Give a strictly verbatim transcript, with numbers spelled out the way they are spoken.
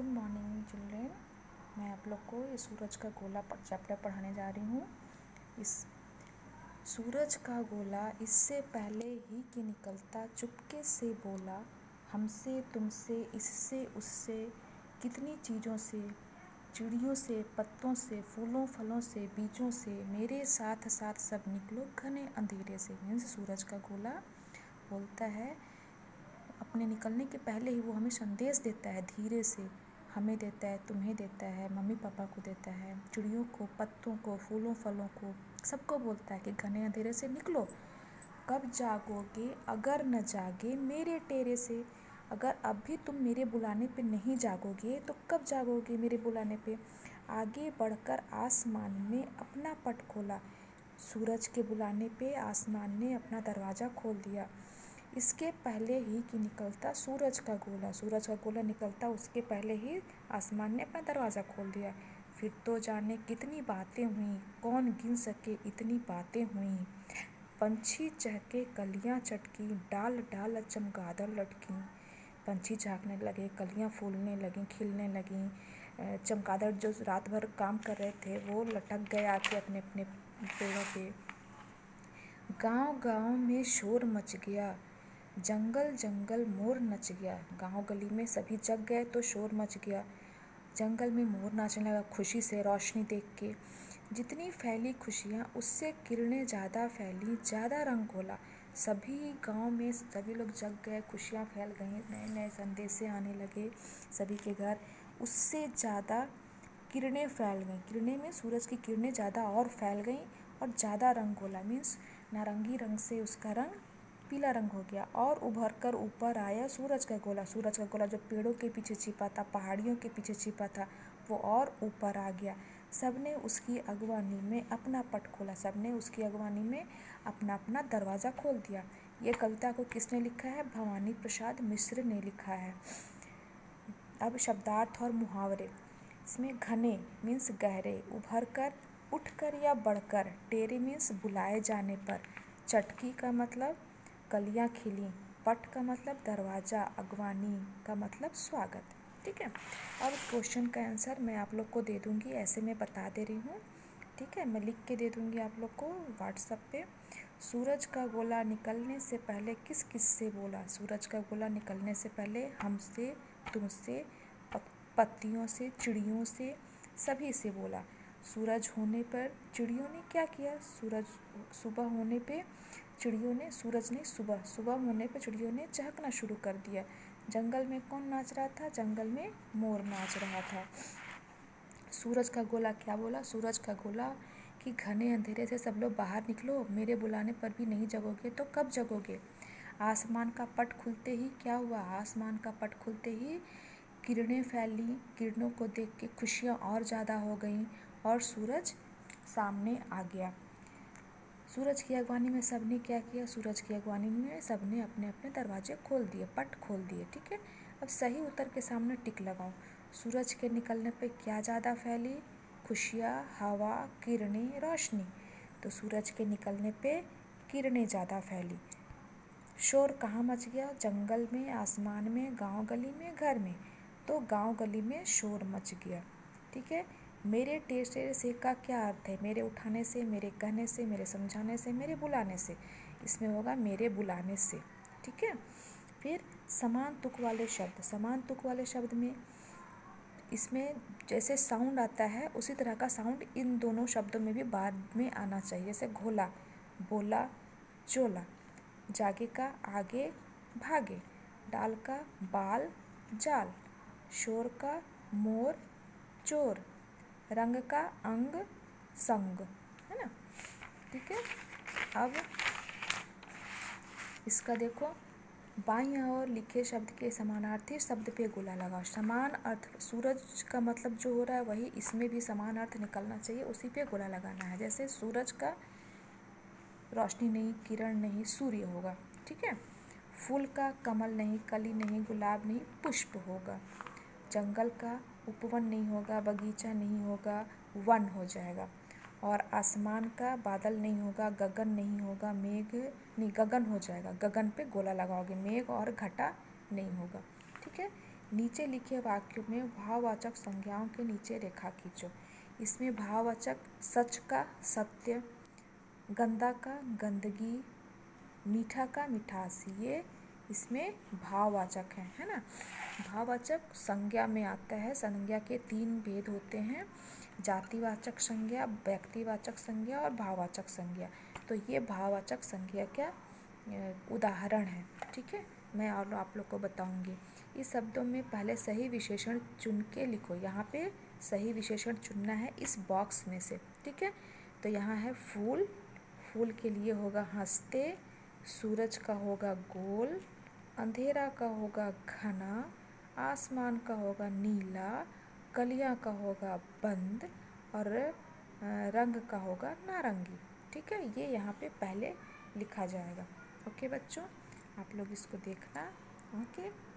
Good morning children. मैं आप लोग को ये सूरज का गोला चैप्टर पढ़ाने जा रही हूँ। इस सूरज का गोला इससे पहले ही कि निकलता चुपके से बोला, हमसे तुमसे इससे उससे कितनी चीज़ों से, चिड़ियों से, पत्तों से, फूलों फलों से, बीजों से, मेरे साथ साथ सब निकलो घने अंधेरे से। मीन्स सूरज का गोला बोलता है, अपने निकलने के पहले ही वो हमें संदेश देता है, धीरे से हमें देता है, तुम्हें देता है, मम्मी पापा को देता है, चिड़ियों को, पत्तों को, फूलों फलों को, सबको बोलता है कि घने अंधेरे से निकलो। कब जागोगे अगर न जागे मेरे टेरे से। अगर अब भी तुम मेरे बुलाने पे नहीं जागोगे तो कब जागोगे मेरे बुलाने पे। आगे बढ़कर आसमान ने अपना पट खोला। सूरज के बुलाने पे आसमान ने अपना दरवाज़ा खोल दिया। इसके पहले ही कि निकलता सूरज का गोला, सूरज का गोला निकलता उसके पहले ही आसमान ने अपना दरवाज़ा खोल दिया। फिर तो जाने कितनी बातें हुई, कौन गिन सके इतनी बातें हुई। पंछी चहके कलियां चटकी, डाल डाल चमगादड़ लटकी। पंछी झाँकने लगे, कलियां फूलने लगीं, खिलने लगीं। चमगादड़ जो रात भर काम कर रहे थे वो लटक गए आके अपने अपने पेड़ों पे। गांव गांव में शोर मच गया, जंगल जंगल मोर नच गया। गांव गली में सभी जग गए तो शोर मच गया। जंगल में मोर नाचने लगा खुशी से, रोशनी देख के। जितनी फैली खुशियाँ उससे किरणें ज़्यादा फैली, ज़्यादा रंग घोला। सभी गांव में सभी लोग जग गए, खुशियाँ फैल गई, नए नए संदेशे आने लगे सभी के घर। उससे ज़्यादा किरणें फैल गईं। किरणें में सूरज की किरणें ज़्यादा और फैल गईं और ज़्यादा रंग घोला। मीन्स नारंगी रंग से उसका रंग पीला रंग हो गया और उभर कर ऊपर आया सूरज का गोला। सूरज का गोला जो पेड़ों के पीछे छिपा था, पहाड़ियों के पीछे छिपा था, वो और ऊपर आ गया। सबने उसकी अगवानी में अपना पट खोला, सबने उसकी अगवानी में अपना अपना दरवाज़ा खोल दिया। ये कविता को किसने लिखा है? भवानी प्रसाद मिश्र ने लिखा है। अब शब्दार्थ और मुहावरे। इसमें घने मीन्स गहरे, उभर कर, उठ कर या बढ़कर, टेरे मीन्स बुलाए जाने पर, चटकी का मतलब कलियां खिली, पट का मतलब दरवाज़ा, अगवानी का मतलब स्वागत। ठीक है। अब क्वेश्चन का आंसर मैं आप लोग को दे दूंगी, ऐसे मैं बता दे रही हूँ। ठीक है, मैं लिख के दे दूंगी आप लोग को व्हाट्सएप पे। सूरज का गोला निकलने से पहले किस किस से बोला? सूरज का गोला निकलने से पहले हमसे, तुमसे, पत्तियों से, चिड़ियों से, सभी से बोला। सूरज होने पर चिड़ियों ने क्या किया? सूरज सुबह होने पे चिड़ियों ने, सूरज ने सुबह सुबह होने पर चिड़ियों ने चहकना शुरू कर दिया। जंगल में कौन नाच रहा था? जंगल में मोर नाच रहा था। सूरज का गोला क्या बोला? सूरज का गोला कि घने अंधेरे से सब लोग बाहर निकलो, मेरे बुलाने पर भी नहीं जगोगे तो कब जगोगे। आसमान का पट खुलते ही क्या हुआ? आसमान का पट खुलते ही किरणें फैली, किरणों को देख के खुशियाँ और ज़्यादा हो गईं और सूरज सामने आ गया। सूरज की अगवानी में सबने क्या किया? सूरज की अगवानी में सबने अपने अपने दरवाजे खोल दिए, पट खोल दिए। ठीक है। अब सही उत्तर के सामने टिक लगाओ। सूरज के निकलने पे क्या ज़्यादा फैली? खुशियाँ, हवा, किरणें, रोशनी। तो सूरज के निकलने पे किरणें ज़्यादा फैली। शोर कहाँ मच गया? जंगल में, आसमान में, गांव गली में, घर में। तो गांव गली में शोर मच गया। ठीक है। मेरे टेरे से का क्या अर्थ है? मेरे उठाने से, मेरे कहने से, मेरे समझाने से, मेरे बुलाने से। इसमें होगा मेरे बुलाने से। ठीक है। फिर समान तुक वाले शब्द। समान तुक वाले शब्द में इसमें जैसे साउंड आता है उसी तरह का साउंड इन दोनों शब्दों में भी बाद में आना चाहिए। जैसे घोला, बोला, चोला। जागे का आगे, भागे। डाल का बाल, जाल। शोर का मोर, चोर। रंग का अंग, संग। है ना। ठीक है। अब इसका देखो, बाईं ओर लिखे शब्द के समानार्थी शब्द पे गोला लगाओ। समान अर्थ, सूरज का मतलब जो हो रहा है वही इसमें भी समान अर्थ निकलना चाहिए, उसी पे गोला लगाना है। जैसे सूरज का रोशनी नहीं, किरण नहीं, सूर्य होगा। ठीक है। फूल का कमल नहीं, कली नहीं, गुलाब नहीं, पुष्प होगा। जंगल का उपवन नहीं होगा, बगीचा नहीं होगा, वन हो जाएगा। और आसमान का बादल नहीं होगा, गगन नहीं होगा, मेघ नहीं, गगन हो जाएगा। गगन पे गोला लगाओगे, मेघ और घटा नहीं होगा। ठीक है। नीचे लिखे वाक्यों में भाववाचक संज्ञाओं के नीचे रेखा खींचो। इसमें भाववाचक सच का सत्य, गंदा का गंदगी, मीठा का मिठास, ये इसमें भाववाचक है है ना। भाववाचक संज्ञा में आता है। संज्ञा के तीन भेद होते हैं, जातिवाचक संज्ञा, व्यक्तिवाचक संज्ञा और भाववाचक संज्ञा। तो ये भाववाचक संज्ञा का उदाहरण है, ठीक है। मैं और आप लोग को बताऊंगी। इस शब्दों में पहले सही विशेषण चुन के लिखो। यहाँ पे सही विशेषण चुनना है इस बॉक्स में से, ठीक है। तो यहाँ है फूल, फूल के लिए होगा हंसते, सूरज का होगा गोल, अंधेरा का होगा घना, आसमान का होगा नीला, कलियाँ का होगा बंद और रंग का होगा नारंगी, ठीक है। ये यहाँ पे पहले लिखा जाएगा। ओके बच्चों, आप लोग इसको देखना। ओके।